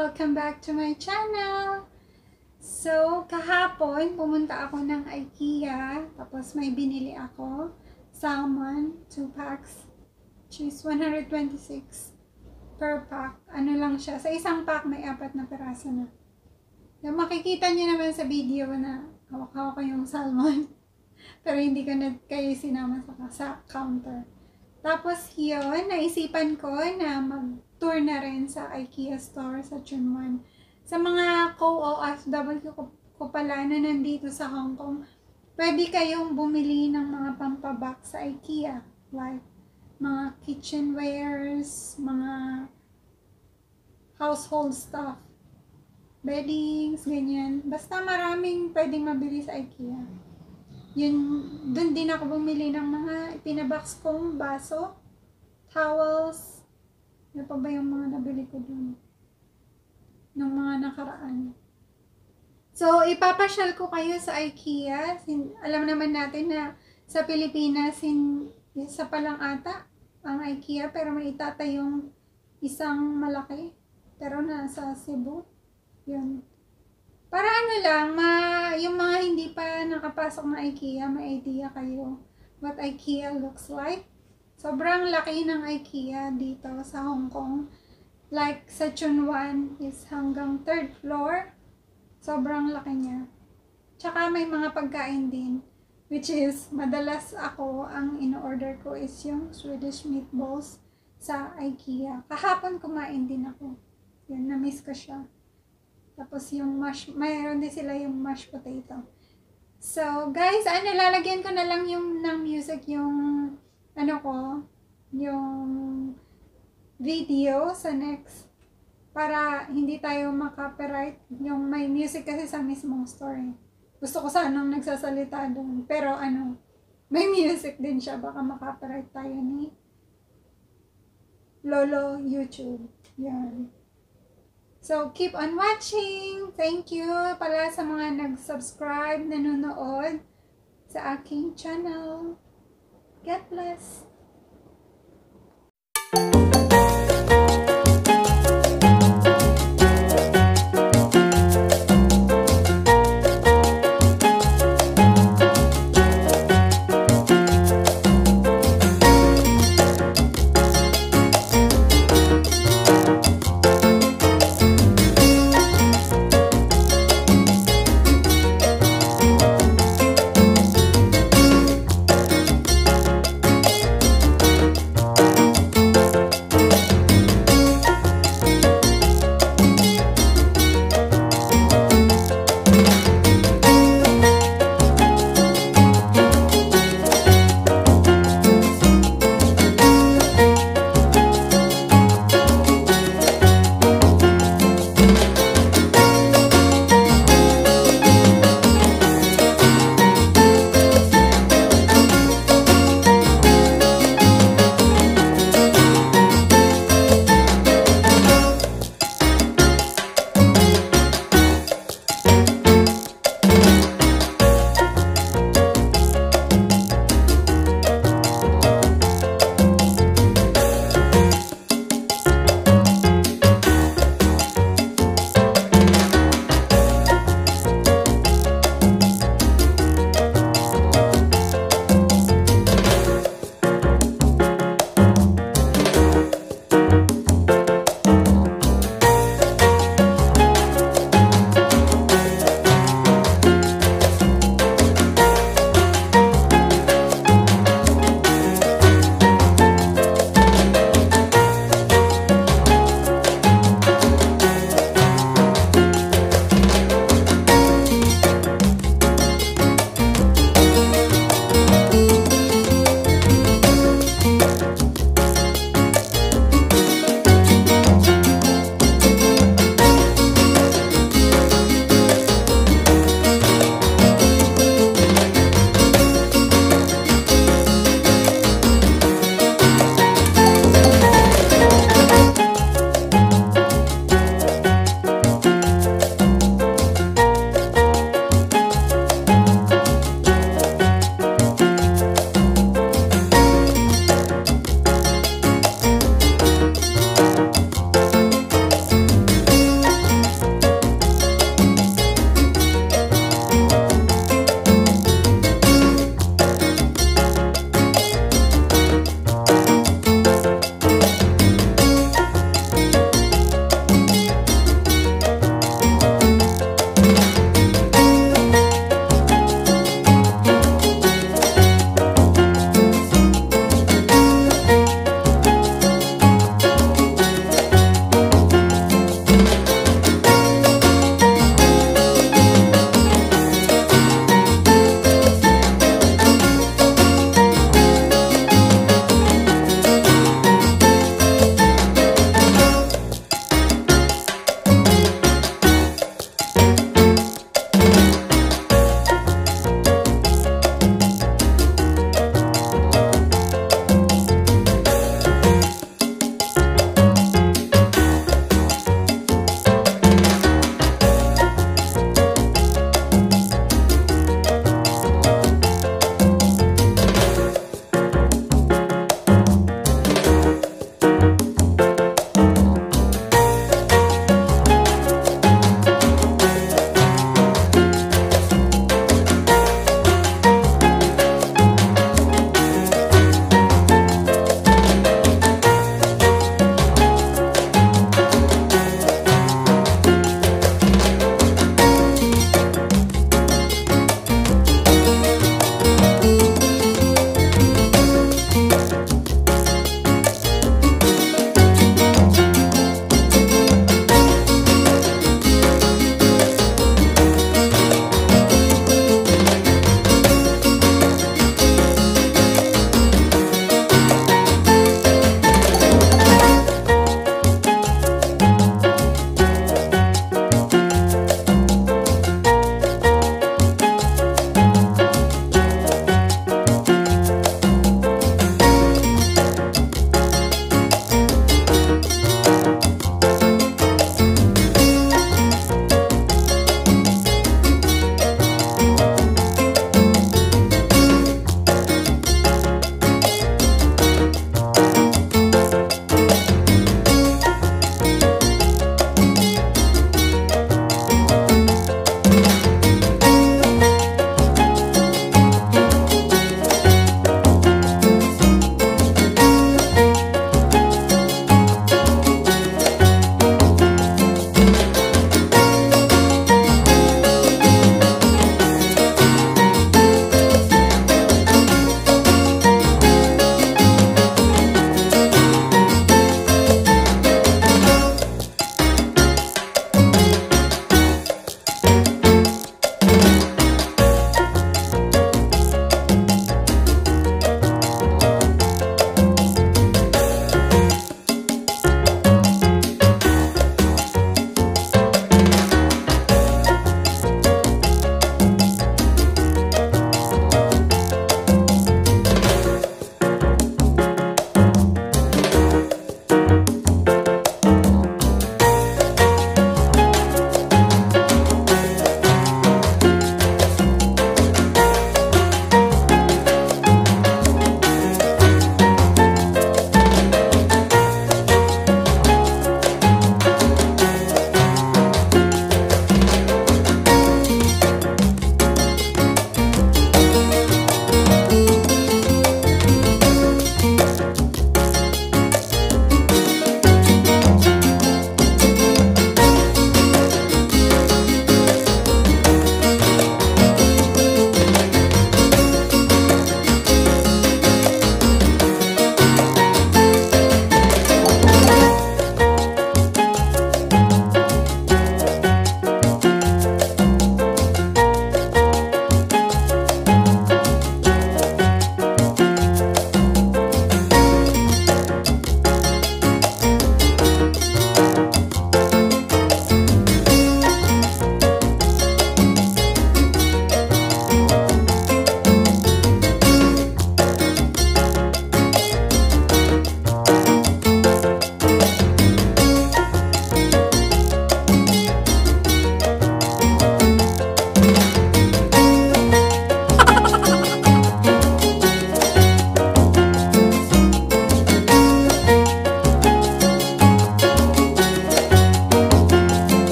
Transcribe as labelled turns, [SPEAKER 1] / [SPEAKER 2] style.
[SPEAKER 1] Welcome back to my channel! So, kahapon, pumunta ako ng IKEA. Tapos may binili ako. Salmon, 2 packs. Which is 126 per pack. Ano lang siya. Sa isang pack, may 4 na peraso na. Yung makikita nyo naman sa video na hawak-hawak ko yung salmon. Pero hindi ko na kayo sinama sa counter. Tapos yun, naisipan ko na mag-tour na rin sa IKEA store sa Chunwan. Sa mga co-OFW ko pala na nandito sa Hong Kong, pwede kayong bumili ng mga pampabox sa IKEA. Like, mga kitchenwares, mga household stuff, beddings, ganyan. Basta maraming pwedeng mabili sa IKEA. Yun, dun din ako bumili ng mga pinabox kong baso, towels. Ano pa ba yung mga nabili ko dun? Nung mga nakaraan. So, ipapasyal ko kayo sa IKEA. Alam naman natin na sa Pilipinas, isa pa lang ata ang IKEA, pero may itatayong isang malaki. Pero nasa Cebu. Yun. Para ano lang, yung mga hindi pa nakapasok na IKEA, may idea kayo what IKEA looks like. Sobrang laki ng IKEA dito sa Hong Kong. Like sa Chunwan is hanggang 3rd floor. Sobrang laki niya. Tsaka may mga pagkain din. Which is, madalas ako, ang in-order ko is yung Swedish meatballs sa IKEA. Kahapon kumain din ako. Yun, na-miss ko siya. Tapos yung mayroon din sila yung mashed potato. So, guys, lalagyan ko na lang yung ng music yung yung video sa next para hindi tayo makopyright yung may music kasi sa mismong story. Gusto ko sanang nagsasalita doon, pero may music din siya, baka makopyright tayo ni Lolo YouTube. Yan. So, keep on watching! Thank you pala sa mga nag-subscribe, nanonood sa aking channel. God bless!